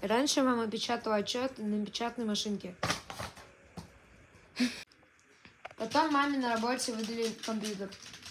Раньше мама печатала отчет на печатной машинке. Потом маме на работе выдали компьютер.